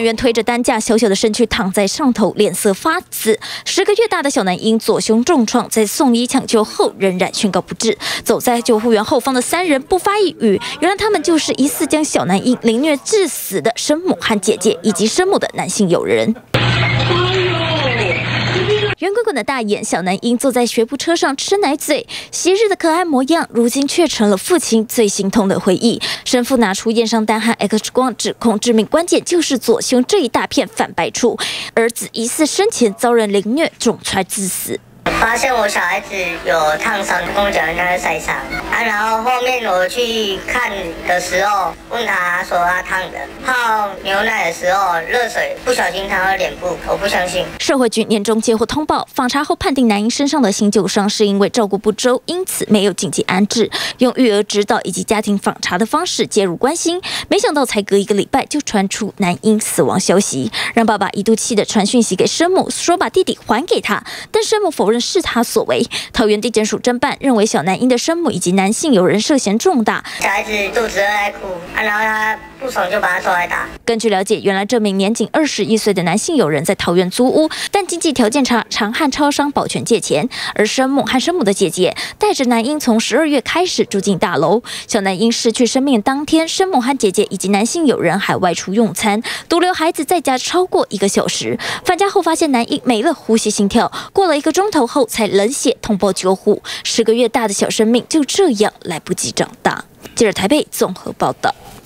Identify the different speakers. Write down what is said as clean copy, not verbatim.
Speaker 1: 员推着担架，小小的身躯躺在上头，脸色发紫。10个月大的小男婴左胸重创，在送医抢救后仍然宣告不治。走在救护员后方的3人不发一语，原来他们就是疑似将小男婴凌虐致死的生母和姐姐，以及生母的男性友人。 圆滚滚的大眼，小男婴坐在学步车上吃奶嘴，昔日的可爱模样，如今却成了父亲最心痛的回忆。生父拿出验伤单和 X 光，指控致命关键就是左胸这一大片反白处，儿子疑似生前遭人凌虐，重踹致死。
Speaker 2: 发现我小孩子有烫伤，跟我讲人家是晒伤啊，然后后面我去看的时候，问他说他烫的，泡牛奶的时候热水不小心烫到脸部，我不相信。
Speaker 1: 社会局年终接获通报，访查后判定男婴身上的新旧伤是因为照顾不周，因此没有紧急安置，用育儿指导以及家庭访查的方式介入关心，没想到才隔1个礼拜就传出男婴死亡消息，让爸爸一度气得传讯息给生母，说把弟弟还给他，但生母否认是他所为。桃园地检署侦办认为，小男婴的生母以及男性友人涉嫌重大。
Speaker 2: 小孩子肚子饿在哭，然后他不爽就把他抓来打。
Speaker 1: 根据了解，原来这名年仅21岁的男性友人在桃园租屋，但经济条件差，常和超商保全借钱。而生母和生母的姐姐带着男婴从12月开始住进大楼。小男婴失去生命当天，生母和姐姐以及男性友人还外出用餐，独留孩子在家超过1个小时。返家后发现男婴没了呼吸心跳，过了1个钟头后才冷血通报救护。10个月大的小生命就这样来不及长大。记者台北综合报道。